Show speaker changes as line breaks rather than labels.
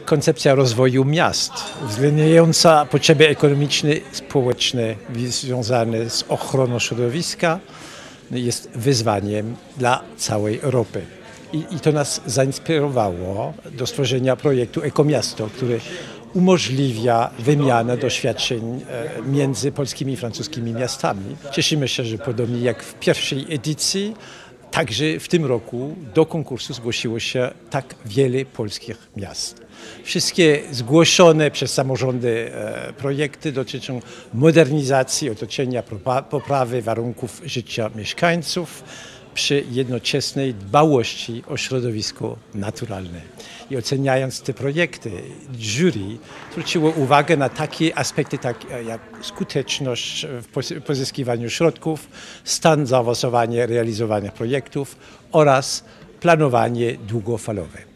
koncepcja rozwoju miast, uwzględniająca potrzeby ekonomiczne, społeczne związane z ochroną środowiska, jest wyzwaniem dla całej Europy. I to nas zainspirowało do stworzenia projektu Ekomiasto, który umożliwia wymianę doświadczeń między polskimi i francuskimi miastami. Cieszymy się, że podobnie jak w pierwszej edycji, także w tym roku do konkursu zgłosiło się tak wiele polskich miast. Wszystkie zgłoszone przez samorządy projekty dotyczą modernizacji otoczenia, poprawy warunków życia mieszkańców przy jednoczesnej dbałości o środowisko naturalne. I oceniając te projekty, jury zwróciło uwagę na takie aspekty jak skuteczność w pozyskiwaniu środków, stan zaawansowania realizowania projektów oraz planowanie długofalowe.